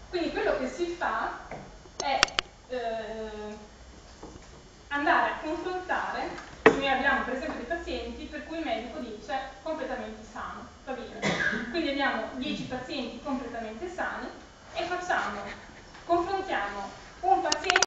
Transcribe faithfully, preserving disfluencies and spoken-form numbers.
Quindi quello che si fa è eh, andare a confrontare. Noi abbiamo per esempio dei pazienti per cui il medico dice completamente sano, va bene. Quindi abbiamo dieci pazienti completamente sani e facciamo, confrontiamo un paziente